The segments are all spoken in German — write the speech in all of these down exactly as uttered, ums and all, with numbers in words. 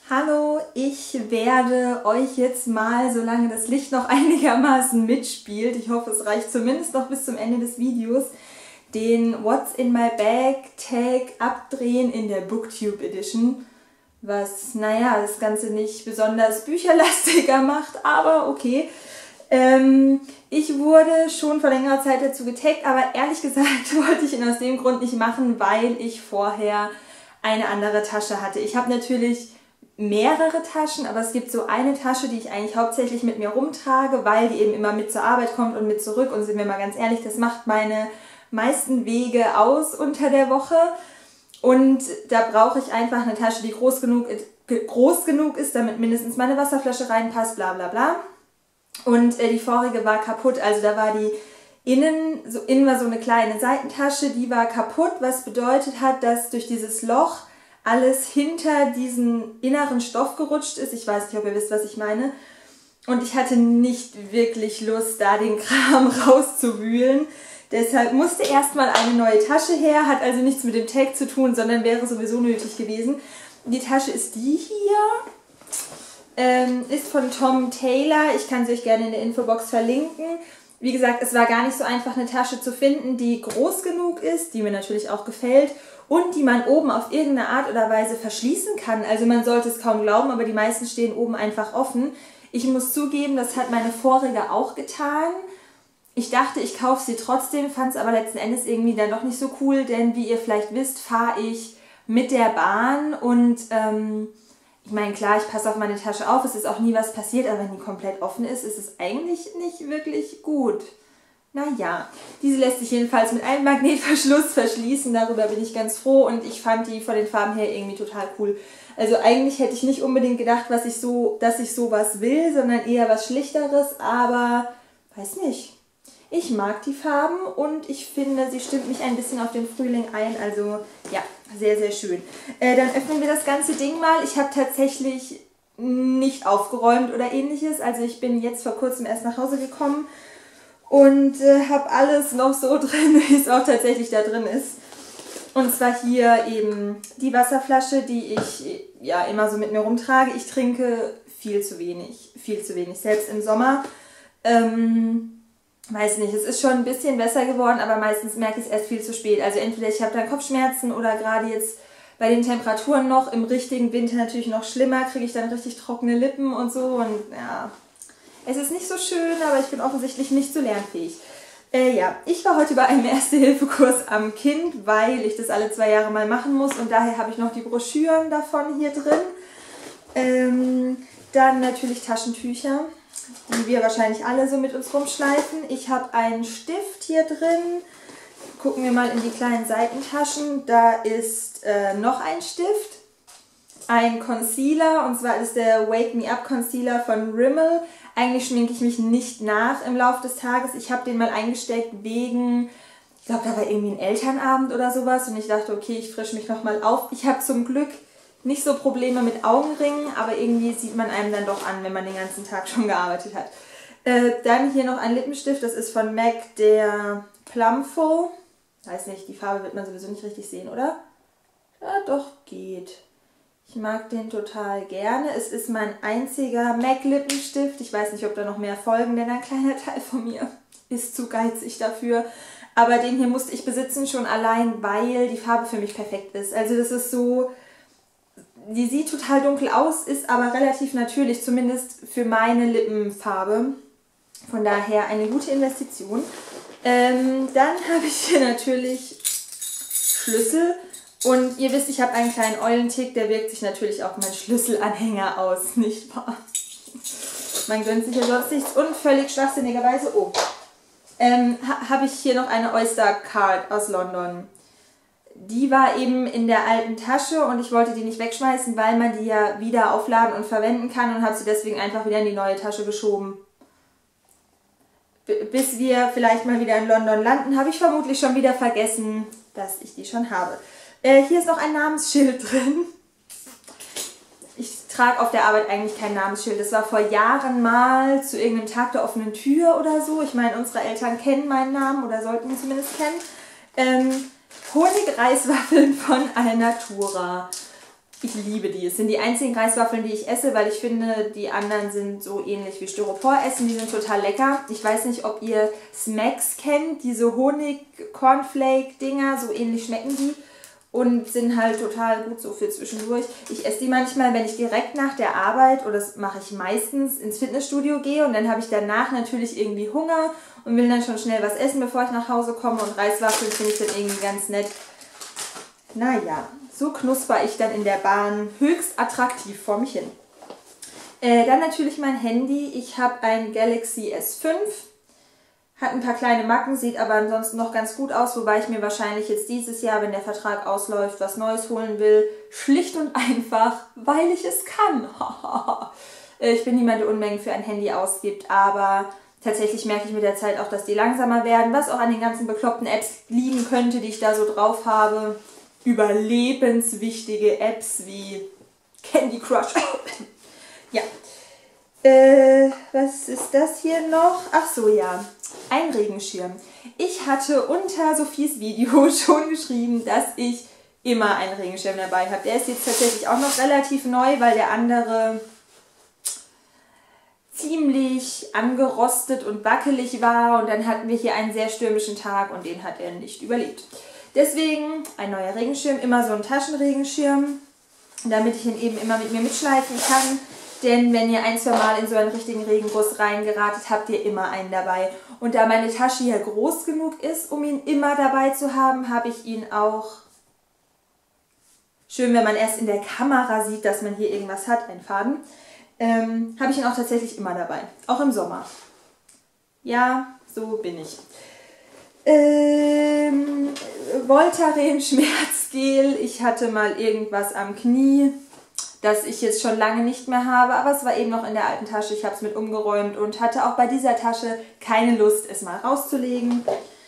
Hallo, ich werde euch jetzt mal, solange das Licht noch einigermaßen mitspielt, ich hoffe es reicht zumindest noch bis zum Ende des Videos, den What's in my Bag Tag abdrehen in der Booktube Edition, was, naja, das Ganze nicht besonders bücherlastiger macht, aber okay. Ähm, ich wurde schon vor längerer Zeit dazu getaggt, aber ehrlich gesagt wollte ich ihn aus dem Grund nicht machen, weil ich vorher eine andere Tasche hatte. Ich habe natürlich mehrere Taschen, aber es gibt so eine Tasche, die ich eigentlich hauptsächlich mit mir rumtrage, weil die eben immer mit zur Arbeit kommt und mit zurück. Und sind wir mal ganz ehrlich, das macht meine meisten Wege aus unter der Woche. Und da brauche ich einfach eine Tasche, die groß genug, groß genug ist, damit mindestens meine Wasserflasche reinpasst, bla bla bla. Und äh, die vorige war kaputt, also da war die innen, so, innen war so eine kleine Seitentasche, die war kaputt, was bedeutet hat, dass durch dieses Loch alles hinter diesen inneren Stoff gerutscht ist. Ich weiß nicht, ob ihr wisst, was ich meine. Und ich hatte nicht wirklich Lust, da den Kram rauszuwühlen. Deshalb musste erstmal eine neue Tasche her, hat also nichts mit dem Tag zu tun, sondern wäre sowieso nötig gewesen. Die Tasche ist die hier, ähm, ist von Tom Taylor. Ich kann sie euch gerne in der Infobox verlinken. Wie gesagt, es war gar nicht so einfach, eine Tasche zu finden, die groß genug ist, die mir natürlich auch gefällt und die man oben auf irgendeine Art oder Weise verschließen kann. Also man sollte es kaum glauben, aber die meisten stehen oben einfach offen. Ich muss zugeben, das hat meine vorige auch getan. Ich dachte, ich kaufe sie trotzdem, fand es aber letzten Endes irgendwie dann doch nicht so cool, denn wie ihr vielleicht wisst, fahre ich mit der Bahn und ähm, ich meine, klar, ich passe auf meine Tasche auf, es ist auch nie was passiert, aber wenn die komplett offen ist, ist es eigentlich nicht wirklich gut. Naja, diese lässt sich jedenfalls mit einem Magnetverschluss verschließen, darüber bin ich ganz froh und ich fand die von den Farben her irgendwie total cool. Also eigentlich hätte ich nicht unbedingt gedacht, was ich so, dass ich sowas will, sondern eher was Schlichteres, aber weiß nicht. Ich mag die Farben und ich finde, sie stimmt mich ein bisschen auf den Frühling ein, also ja, sehr, sehr schön. Äh, dann öffnen wir das ganze Ding mal. Ich habe tatsächlich nicht aufgeräumt oder ähnliches, also ich bin jetzt vor kurzem erst nach Hause gekommen und äh, habe alles noch so drin, wie es auch tatsächlich da drin ist. Und zwar hier eben die Wasserflasche, die ich ja immer so mit mir rumtrage. Ich trinke viel zu wenig, viel zu wenig, selbst im Sommer. Ähm, weiß nicht, es ist schon ein bisschen besser geworden, aber meistens merke ich es erst viel zu spät. Also entweder ich habe dann Kopfschmerzen oder gerade jetzt bei den Temperaturen noch, im richtigen Winter natürlich noch schlimmer, kriege ich dann richtig trockene Lippen und so. Und ja, es ist nicht so schön, aber ich bin offensichtlich nicht so lernfähig. Äh, ja, ich war heute bei einem Erste-Hilfe-Kurs am Kind, weil ich das alle zwei Jahre mal machen muss und daher habe ich noch die Broschüren davon hier drin. Ähm, dann natürlich Taschentücher, die wir wahrscheinlich alle so mit uns rumschleifen. Ich habe einen Stift hier drin. Gucken wir mal in die kleinen Seitentaschen. Da ist äh, noch ein Stift, ein Concealer, und zwar ist der Wake Me Up Concealer von Rimmel. Eigentlich schminke ich mich nicht nach im Laufe des Tages. Ich habe den mal eingesteckt wegen, ich glaube, da war irgendwie ein Elternabend oder sowas und ich dachte, okay, ich frische mich nochmal auf. Ich habe zum Glück nicht so Probleme mit Augenringen, aber irgendwie sieht man einem dann doch an, wenn man den ganzen Tag schon gearbeitet hat. Äh, dann hier noch ein Lippenstift, das ist von MAC, der Plumful. Weiß nicht, die Farbe wird man sowieso nicht richtig sehen, oder? Ja, doch, geht. Ich mag den total gerne. Es ist mein einziger MAC Lippenstift. Ich weiß nicht, ob da noch mehr folgen, denn ein kleiner Teil von mir ist zu geizig dafür. Aber den hier musste ich besitzen, schon allein, weil die Farbe für mich perfekt ist. Also das ist so, die sieht total dunkel aus, ist aber relativ natürlich, zumindest für meine Lippenfarbe. Von daher eine gute Investition. Ähm, dann habe ich hier natürlich Schlüssel. Und ihr wisst, ich habe einen kleinen Eulentick, der wirkt sich natürlich auf meinen Schlüsselanhänger aus, nicht wahr? Man gönnt sich ja sonst nichts. Und völlig schwachsinnigerweise, oh, ähm, ha habe ich hier noch eine Oyster Card aus London. Die war eben in der alten Tasche und ich wollte die nicht wegschmeißen, weil man die ja wieder aufladen und verwenden kann und habe sie deswegen einfach wieder in die neue Tasche geschoben. B bis wir vielleicht mal wieder in London landen, habe ich vermutlich schon wieder vergessen, dass ich die schon habe. Äh, hier ist noch ein Namensschild drin. Ich trage auf der Arbeit eigentlich kein Namensschild. Das war vor Jahren mal zu irgendeinem Tag der offenen Tür oder so. Ich meine, unsere Eltern kennen meinen Namen oder sollten ihn zumindest kennen. Ähm, Honigreiswaffeln von Alnatura. Ich liebe die. Es sind die einzigen Reiswaffeln, die ich esse, weil ich finde, die anderen sind so ähnlich wie Styropor-Essen. Die sind total lecker. Ich weiß nicht, ob ihr Smacks kennt, diese Honig-Cornflake-Dinger, so ähnlich schmecken die. Und sind halt total gut so für zwischendurch. Ich esse die manchmal, wenn ich direkt nach der Arbeit, oder das mache ich meistens, ins Fitnessstudio gehe. Und dann habe ich danach natürlich irgendwie Hunger und will dann schon schnell was essen, bevor ich nach Hause komme. Und Reiswaffeln finde ich dann irgendwie ganz nett. Naja, so knusper ich dann in der Bahn höchst attraktiv vor mich hin. Äh, dann natürlich mein Handy. Ich habe ein Galaxy S fünf. Hat ein paar kleine Macken, sieht aber ansonsten noch ganz gut aus, wobei ich mir wahrscheinlich jetzt dieses Jahr, wenn der Vertrag ausläuft, was Neues holen will. Schlicht und einfach, weil ich es kann. Ich bin niemand, der Unmengen für ein Handy ausgibt, aber tatsächlich merke ich mit der Zeit auch, dass die langsamer werden, was auch an den ganzen bekloppten Apps liegen könnte, die ich da so drauf habe. Überlebenswichtige Apps wie Candy Crush. Ja. Äh, was ist das hier noch? Ach so, ja. Ein Regenschirm. Ich hatte unter Sophies Video schon geschrieben, dass ich immer einen Regenschirm dabei habe. Der ist jetzt tatsächlich auch noch relativ neu, weil der andere ziemlich angerostet und wackelig war. Und dann hatten wir hier einen sehr stürmischen Tag und den hat er nicht überlebt. Deswegen ein neuer Regenschirm, immer so ein Taschenregenschirm, damit ich ihn eben immer mit mir mitschleifen kann. Denn wenn ihr ein, zwei Mal in so einen richtigen Regenguss reingeratet, habt ihr immer einen dabei. Und da meine Tasche hier groß genug ist, um ihn immer dabei zu haben, habe ich ihn auch, schön, wenn man erst in der Kamera sieht, dass man hier irgendwas hat, ein Faden, ähm, habe ich ihn auch tatsächlich immer dabei. Auch im Sommer. Ja, so bin ich. Ähm, Voltaren Schmerzgel. Ich hatte mal irgendwas am Knie, das ich jetzt schon lange nicht mehr habe, aber es war eben noch in der alten Tasche. Ich habe es mit umgeräumt und hatte auch bei dieser Tasche keine Lust, es mal rauszulegen.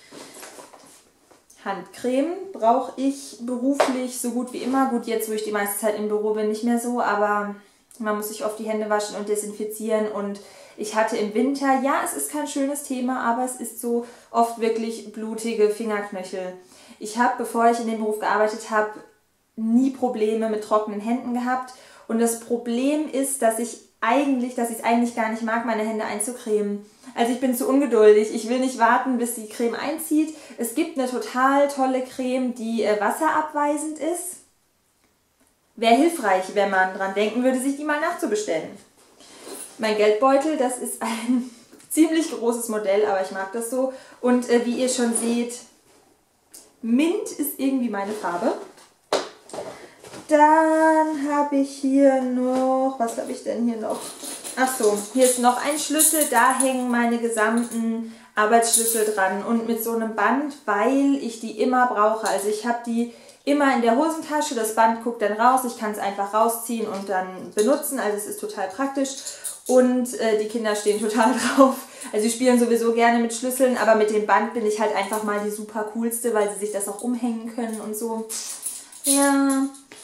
Handcreme brauche ich beruflich so gut wie immer. Gut, jetzt, wo ich die meiste Zeit im Büro bin, nicht mehr so, aber man muss sich oft die Hände waschen und desinfizieren. Und ich hatte im Winter, ja, es ist kein schönes Thema, aber es ist so oft wirklich blutige Fingerknöchel. Ich habe, bevor ich in dem Beruf gearbeitet habe, nie Probleme mit trockenen Händen gehabt. Und das Problem ist, dass ich eigentlich, dass ich es eigentlich gar nicht mag, meine Hände einzucremen. Also ich bin zu ungeduldig. Ich will nicht warten, bis die Creme einzieht. Es gibt eine total tolle Creme, die äh, wasserabweisend ist. Wäre hilfreich, wenn man dran denken würde, sich die mal nachzubestellen. Mein Geldbeutel, das ist ein ziemlich großes Modell, aber ich mag das so. Und äh, wie ihr schon seht, Mint ist irgendwie meine Farbe. Dann habe ich hier noch, was habe ich denn hier noch? Ach so, hier ist noch ein Schlüssel, da hängen meine gesamten Arbeitsschlüssel dran und mit so einem Band, weil ich die immer brauche. Also ich habe die immer in der Hosentasche, das Band guckt dann raus, ich kann es einfach rausziehen und dann benutzen, also es ist total praktisch und äh, die Kinder stehen total drauf. Also sie spielen sowieso gerne mit Schlüsseln, aber mit dem Band bin ich halt einfach mal die super coolste, weil sie sich das auch umhängen können und so. Ja...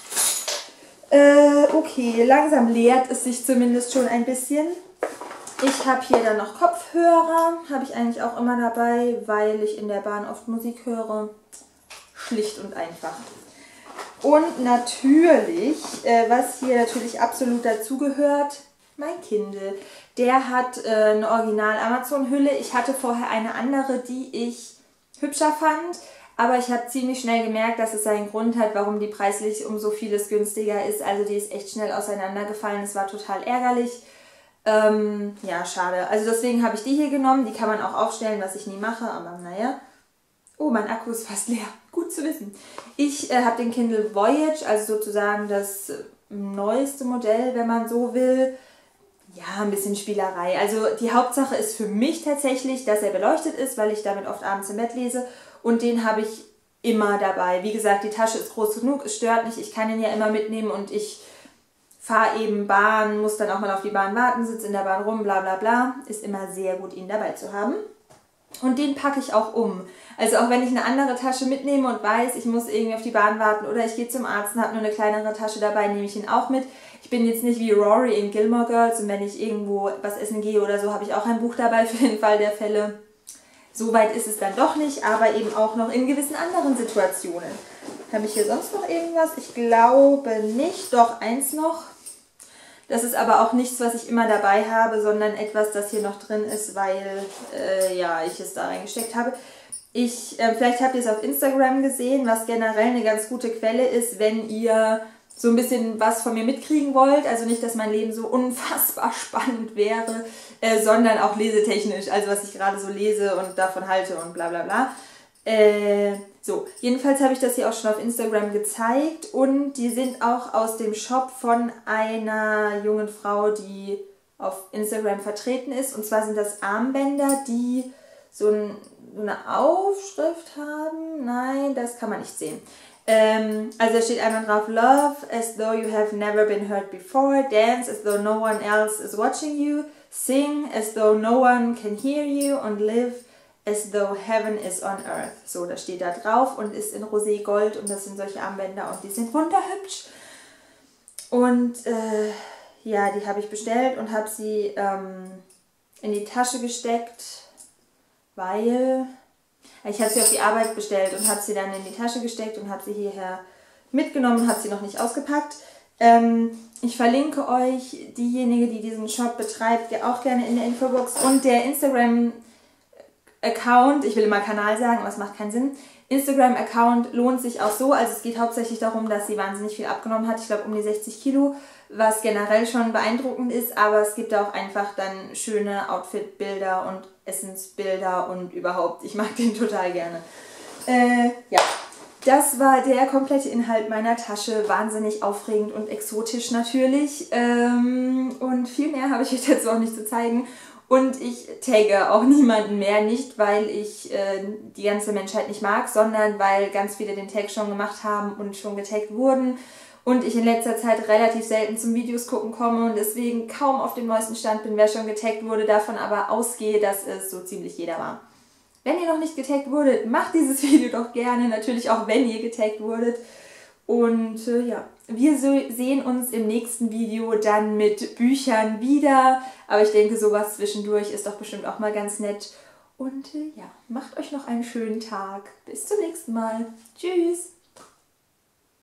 Äh, okay, langsam leert es sich zumindest schon ein bisschen. Ich habe hier dann noch Kopfhörer, habe ich eigentlich auch immer dabei, weil ich in der Bahn oft Musik höre. Schlicht und einfach. Und natürlich, äh, was hier natürlich absolut dazugehört, mein Kindle. Der hat äh, eine Original-Amazon-Hülle. Ich hatte vorher eine andere, die ich hübscher fand. Aber ich habe ziemlich schnell gemerkt, dass es seinen Grund hat, warum die preislich um so vieles günstiger ist. Also die ist echt schnell auseinandergefallen. Es war total ärgerlich. Ähm, ja, schade. Also deswegen habe ich die hier genommen. Die kann man auch aufstellen, was ich nie mache. Aber naja. Oh, mein Akku ist fast leer. Gut zu wissen. Ich äh, habe den Kindle Voyage, also sozusagen das äh, neueste Modell, wenn man so will. Ja, ein bisschen Spielerei. Also die Hauptsache ist für mich tatsächlich, dass er beleuchtet ist, weil ich damit oft abends im Bett lese. Und den habe ich immer dabei. Wie gesagt, die Tasche ist groß genug, es stört nicht. Ich kann ihn ja immer mitnehmen und ich fahre eben Bahn, muss dann auch mal auf die Bahn warten, sitze in der Bahn rum, bla bla bla. Ist immer sehr gut, ihn dabei zu haben. Und den packe ich auch um. Also auch wenn ich eine andere Tasche mitnehme und weiß, ich muss irgendwie auf die Bahn warten oder ich gehe zum Arzt und habe nur eine kleinere Tasche dabei, nehme ich ihn auch mit. Ich bin jetzt nicht wie Rory in Gilmore Girls und wenn ich irgendwo was essen gehe oder so, habe ich auch ein Buch dabei für den Fall der Fälle. So weit ist es dann doch nicht, aber eben auch noch in gewissen anderen Situationen. Habe ich hier sonst noch irgendwas? Ich glaube nicht. Doch, eins noch. Das ist aber auch nichts, was ich immer dabei habe, sondern etwas, das hier noch drin ist, weil äh, ja, ich es da reingesteckt habe. Ich, äh, vielleicht habt ihr es auf Instagram gesehen, was generell eine ganz gute Quelle ist, wenn ihr so ein bisschen was von mir mitkriegen wollt. Also nicht, dass mein Leben so unfassbar spannend wäre, äh, sondern auch lesetechnisch. Also was ich gerade so lese und davon halte und bla bla bla. Äh, so, jedenfalls habe ich das hier auch schon auf Instagram gezeigt und die sind auch aus dem Shop von einer jungen Frau, die auf Instagram vertreten ist. Und zwar sind das Armbänder, die so, ein, so eine Aufschrift haben. Nein, das kann man nicht sehen. Ähm, also da steht einmal drauf: Love as though you have never been hurt before, dance as though no one else is watching you, sing as though no one can hear you und live as though heaven is on earth. So, das steht da drauf und ist in Rosé Gold und das sind solche Armbänder und die sind wunderhübsch. Und äh, ja, die habe ich bestellt und habe sie ähm, in die Tasche gesteckt, weil ich habe sie auf die Arbeit bestellt und habe sie dann in die Tasche gesteckt und habe sie hierher mitgenommen und habe sie noch nicht ausgepackt. Ähm, ich verlinke euch diejenige, die diesen Shop betreibt, auch gerne in der Infobox und der Instagram Account, ich will immer Kanal sagen, aber es macht keinen Sinn. Instagram-Account lohnt sich auch so, also es geht hauptsächlich darum, dass sie wahnsinnig viel abgenommen hat, ich glaube um die sechzig Kilo, was generell schon beeindruckend ist, aber es gibt auch einfach dann schöne Outfit-Bilder und Essensbilder und überhaupt, ich mag den total gerne. Äh, ja, das war der komplette Inhalt meiner Tasche, wahnsinnig aufregend und exotisch natürlich ähm, und viel mehr habe ich euch dazu auch nicht zu zeigen. Und ich tagge auch niemanden mehr, nicht weil ich äh, die ganze Menschheit nicht mag, sondern weil ganz viele den Tag schon gemacht haben und schon getaggt wurden. Und ich in letzter Zeit relativ selten zum Videos gucken komme und deswegen kaum auf dem neuesten Stand bin, wer schon getaggt wurde, davon aber ausgehe, dass es so ziemlich jeder war. Wenn ihr noch nicht getaggt wurdet, macht dieses Video doch gerne, natürlich auch wenn ihr getaggt wurdet. Und äh, ja, wir so sehen uns im nächsten Video dann mit Büchern wieder. Aber ich denke, sowas zwischendurch ist doch bestimmt auch mal ganz nett. Und äh, ja, macht euch noch einen schönen Tag. Bis zum nächsten Mal. Tschüss!